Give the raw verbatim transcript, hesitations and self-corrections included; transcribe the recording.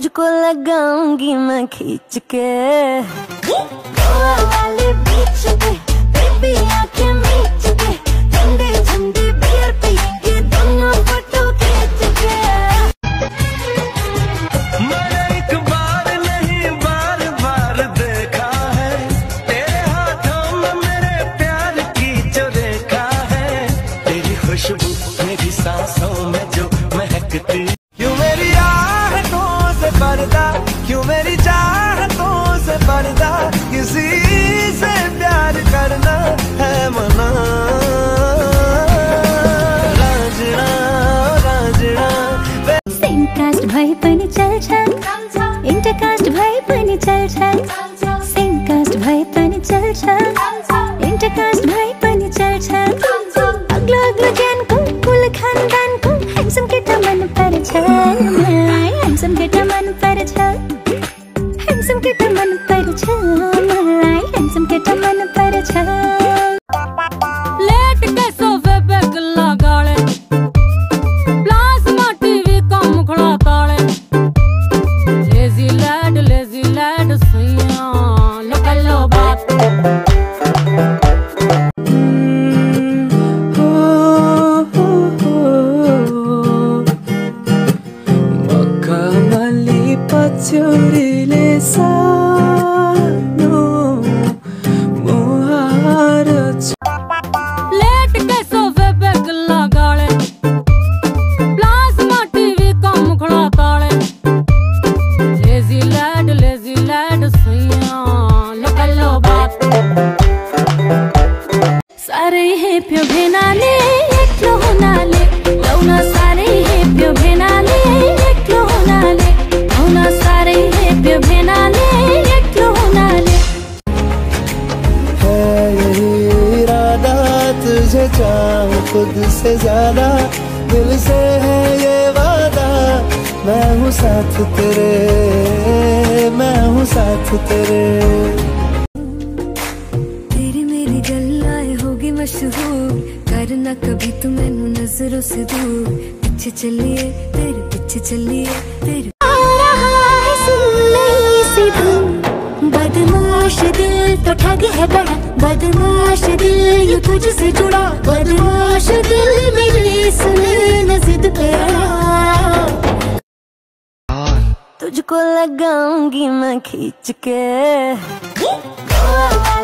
तुझको लगाऊंगी मैं खींच के गोवा वाले बीच पे बेबी आके मीच के ठंडे ठंडे बियर पियेंगे दोनों फोटो खींच के। मैंने एक बार नहीं बार बार देखा है तेरे हाथों में मेरे प्यार की जो देखा है, तेरी खुशबू मेरी सांसों में जो महकती। क्यों मेरी आहटों से पर्दा, क्यों मेरी चाहतों से पर्दा, किसी से प्यार करना है मना। राजना राजना सेम कास्ट भाई पनि चल्छ, इंटर कास्ट भाई पनि चल्छ, सेम कास्ट भाई पनि चल्छ, इंटर कास्ट भाई पनि चल्छ। अग्लो अग्लो ज्ञानको कुल खानदानको ह्यान्डसम केटा मन पर्छ, मलाई ह्यान्डसम केटा मन पर्छ, ह्यान्डसम केटा मन पर्छ, मलाई ह्यान्डसम केटा मन पर्छ। लेट के सोफे पे गल्ला गाले, प्लाज्मा टीवी कम खड़ा ताले, लेजी लैड लेजी लैड सैया लो कर लो बात। मखमली पछुरीले सानो मुहार लेट के सोफे पे गल्ला गाले, प्लाज्मा टीवी कम खड़ा ताले, लेजी लैड लेजी लैड सैया लो कर लो बात। सारे हेप्यो भेनाले एक्लो हुनाले लाउन, सारे हेप्यो भेनाले एक्लो हुनाले लाउन, सारे हेप्यो भेनाले एक्लो हुनाले। है यही इरादा तुझे चाहूं खुद से ज्यादा, दिल से है ये वादा, मैं हूँ साथ तेरे, मैं हूँ साथ तेरे। तेरी मेरी गल्लाएं होगी मशहूर, करना कभी तू मैनू नजरों से दूर। पीछे चलिए तेरे पीछे चलिए तेरे आ रहा है सुनने से धूम, बदमाश दिल तो ठग है बड़ा, बदमाश दिल यूं तुझसे जुड़ा, बदमाश दिल मेरी सुने न जिद पे अड़ा। तुझको लगाऊंगी मैं खींच के गोवा